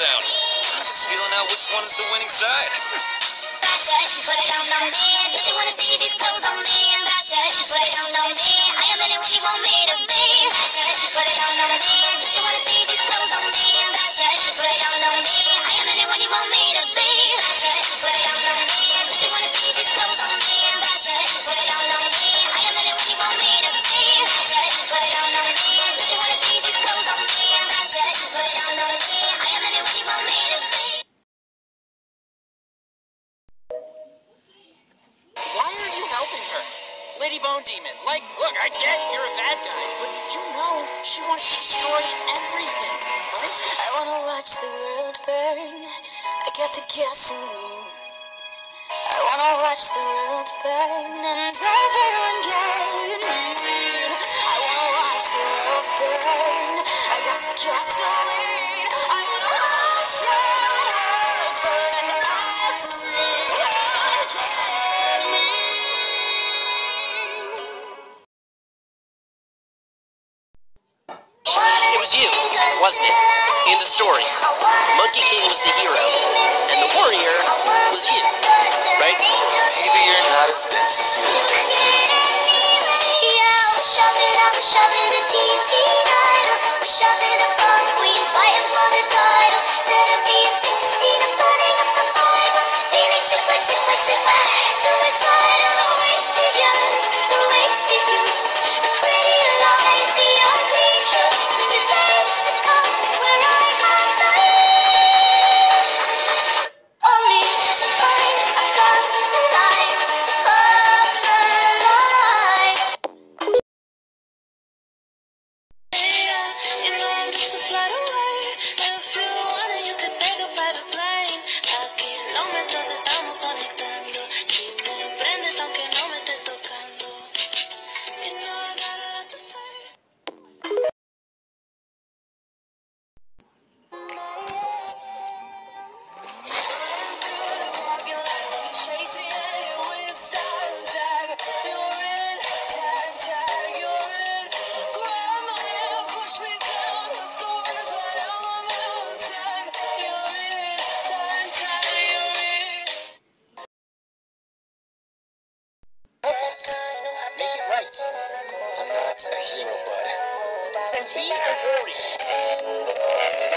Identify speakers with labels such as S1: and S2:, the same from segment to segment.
S1: sound. I'm just feeling out which one is the winning side.
S2: Put it on me. Don't you wanna see these clothes on me? Put it on me. I am anyone you want me to be. Put it on me. Don't you wanna see these clothes on me? Put it on me. I am anyone you want me to be. Put it on me. Don't you wanna see these clothes on me? Put it on me. I am anyone you want me to be. Put it on me. Don't you wanna see these clothes on me? Put it on me. I am anyone you want me to be.
S3: Why are you helping her? Lady Bone Demon, like, look, I get you're a bad guy, but you know she wants to destroy everything, right?
S2: I wanna watch the world burn. I got the gasoline. I wanna watch the world burn and everyone get mean. I wanna watch the world burn. I got the gasoline. I wanna watch the world burn and everyone get mean.
S4: It was you, wasn't it? In the story, Monkey King was the hero, and the warrior was you, right?
S1: Maybe you're not as dense as you look.
S3: Make it right.
S1: I'm not a hero, bud.
S3: Then be a warrior.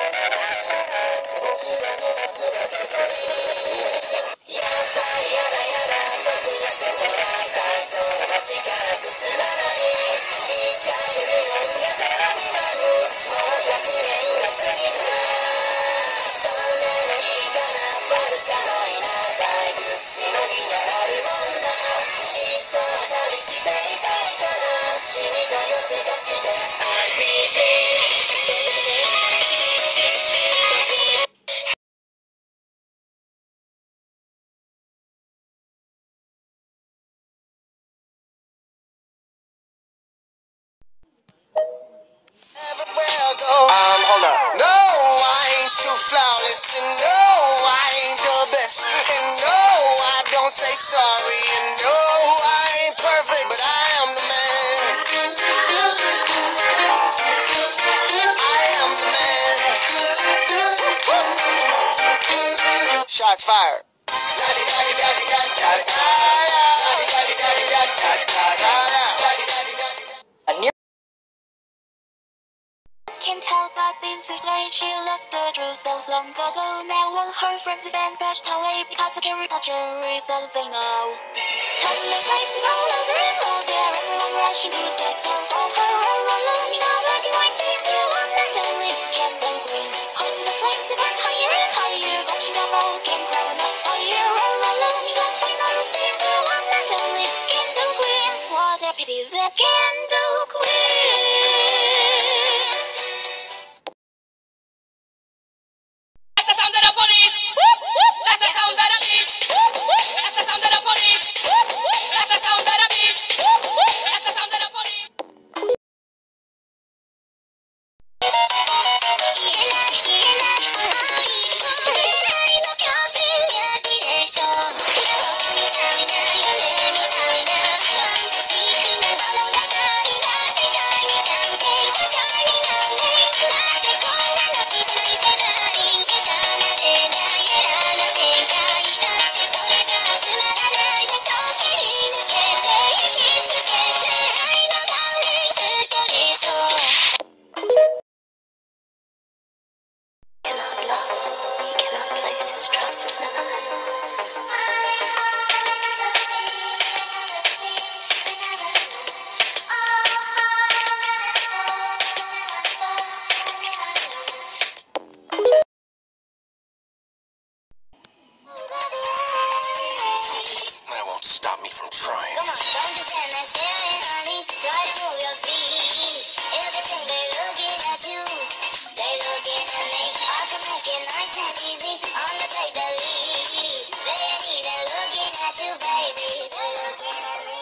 S1: Hold up. No, I ain't too flawless, and no, I ain't the best, and no, I don't say sorry, and no, I ain't perfect, but I am the man. I am the man. Shots fired.
S2: Can't help but be this way. She lost the true self long ago. Now all her friends have been pushed away because the caricature is all they know. Timeless life all over and all there. Everyone rushing to the sun. All her all alone. You know, black and white, see you. I'm not the only candle queen. Hold the flames that went higher and higher. Watching a broken crown of fire. All alone. You know, finally see you. I'm not the only candle queen. What a pity, the candle queen.
S1: That won't stop me from trying.
S2: Come on, don't just stand there staring, honey. Try to move your feet. Everything they're looking at you, they looking at me. I can make it nice and easy. I'm the take the lead. They're looking at you, baby. They're looking at me.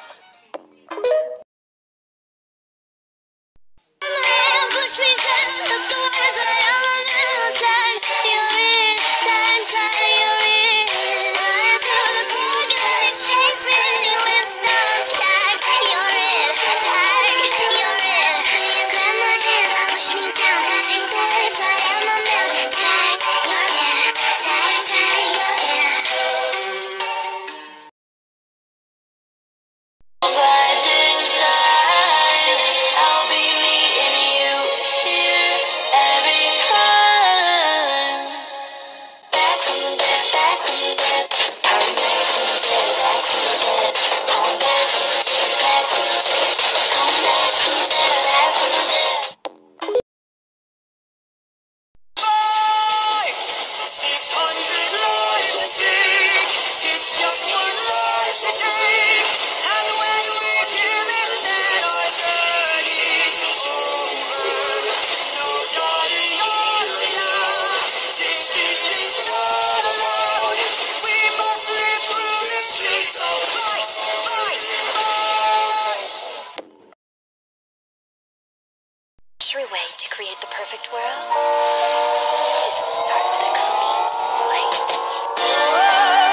S2: Push me down, put the words right on my little tongue. You're in, tongue, you're in. Running through the pocket, it shakes me with stone tag. You're in, tag, you're in. Grab my hand, push me down, take the words right on my little tag. You're in, tag, you're in. But inside, I'll be meeting you here every time. Back from the bed, back from the bed. Come back from the bed, back from the bed. Come back from the bed, back from the bed. Come back from the bed, back from the bed.
S1: 600 lives to take. It's just one life to take. And when we're given that, our journey's over. No dying on now. Defeat is not allowed. We must live through this day. So fight, fight, fight.
S2: True way to create the perfect world is to start with a clean slate.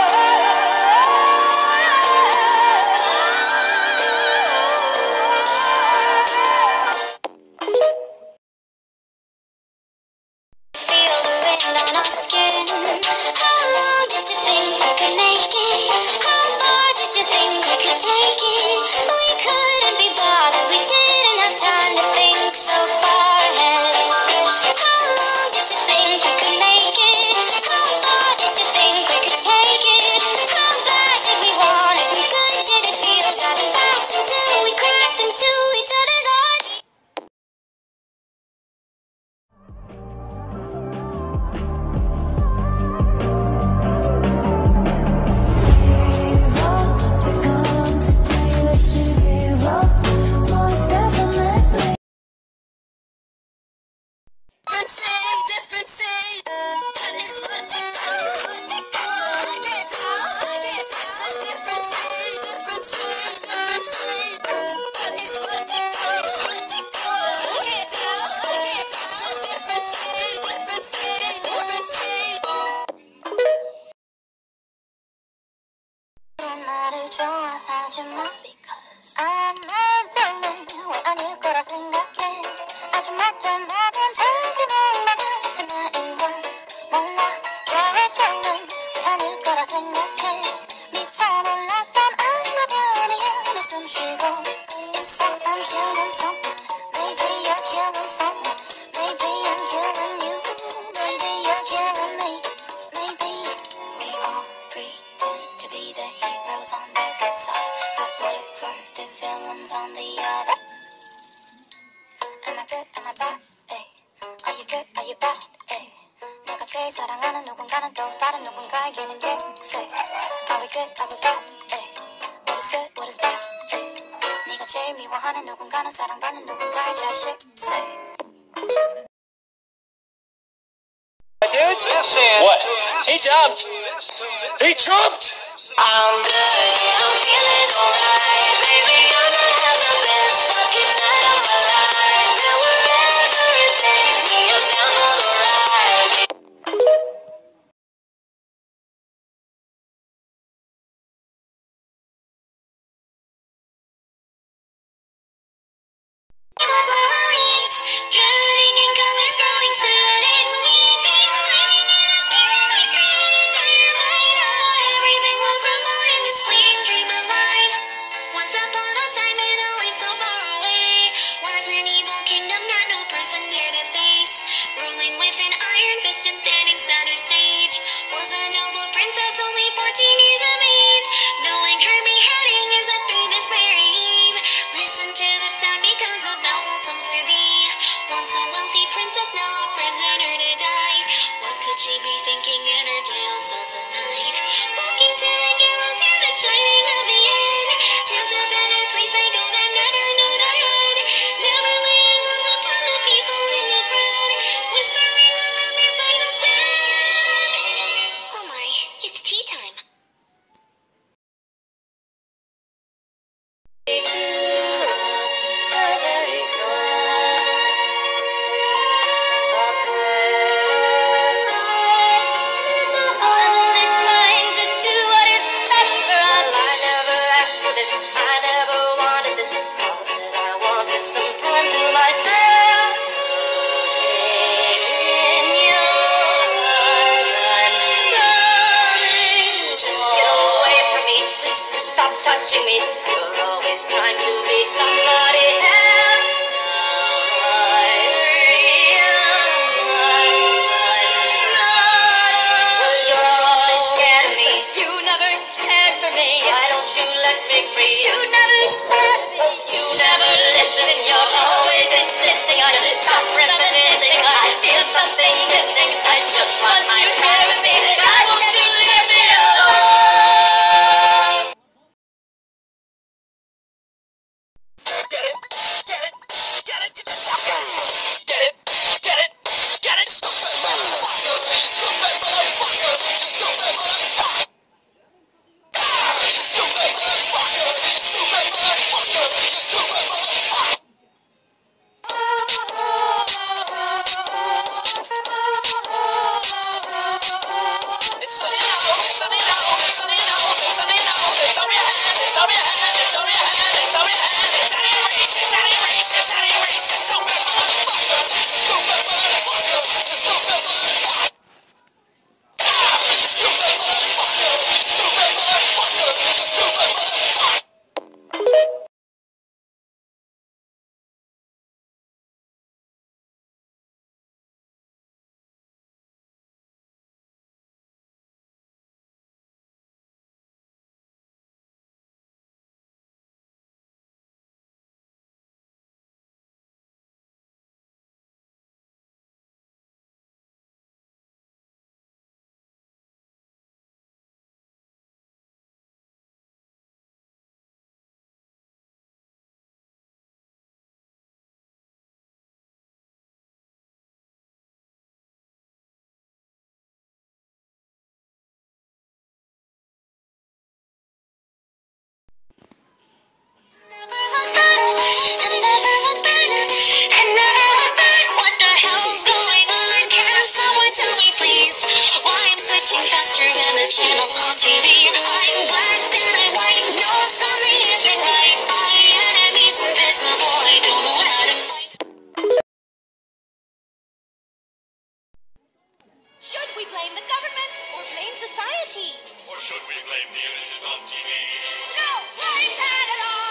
S2: Feel the wind on our skin. How long did you think we could make it? How far did you think we could take it? We couldn't be bothered, we didn't have time to think so far ahead. How long did you think we could make it? How far did you think we could take it? How bad did we want it? And good did it feel? Driving fast until we crashed into each other's hearts. 나를 좋아하지 마 because I'm a villain 왜 아닐 거라 생각해 아주 막연하던 작은 악마 같은 나인 걸 몰라 You're a villain 왜 아닐 거라 생각해 미쳐 몰랐던 악마가 아니야 내 숨 쉬고 있어 I'm killing someone Maybe you're killing someone Maybe I'm killing you Maybe you're killing me Maybe we all pretend to be the heroes on the good side But what if we're the villains on the other? Am I good? Am I bad? Ay. Are you good? Are you bad? Ay. 내가 제일 사랑하는 누군가는 또 다른 누군가에게는 객세 Are we good? Are we bad? Ay. What is good? What is bad? Ay. 네가 제일 미워하는 누군가는 사랑받는 누군가의 자식 Say
S1: Dudes? What? He jumped! He jumped!
S2: I'm good, I'm feeling alright. Baby, I'ma have the best fucking night of my life. And wherever it takes me, I'm down for the ride. Drowning in colors, growing sudden, weeping, living in a paradise created by your mind. Everything will crumble in this fleeting dream of ours. Once upon a time in a land so far away was an evil kingdom that no person dared to face. Ruling with an iron fist and standing center stage was an stop touching me. You're always trying to be somebody else. Now I realize I'm not alone. You're always scared of me. You never cared for me. Why don't you let me free? You never cared for me. You never listen. You're always insisting. I just stop reminiscing. I feel something missing. I just want my privacy. Why won't you leave me alone?
S3: Get it, get it, get it, get it, get it, get it, stupid motherfucker, stupid motherfucker, stupid motherfucker. Stupid motherfucker, stupid motherfucker, stupid motherfucker. It's sunny now, it's sunny now, it's sunny now, it's sunny now. It's on your hand, it's on your hand, it's on your hand, it's on your hand. It's out of reach, it's out of reach, it's out of reach. Stupid motherfucker, stupid motherfucker, stupid motherfucker. Stupid motherfucker, stupid motherfucker, stupid motherfucker.
S2: Faster than the channels on TV. I'm black, then I'm white. No, something isn't right. My enemy's invincible. I don't know how to fight. Should we blame the government or blame society?
S3: Or should we blame the images on TV?
S2: No, blame that at all.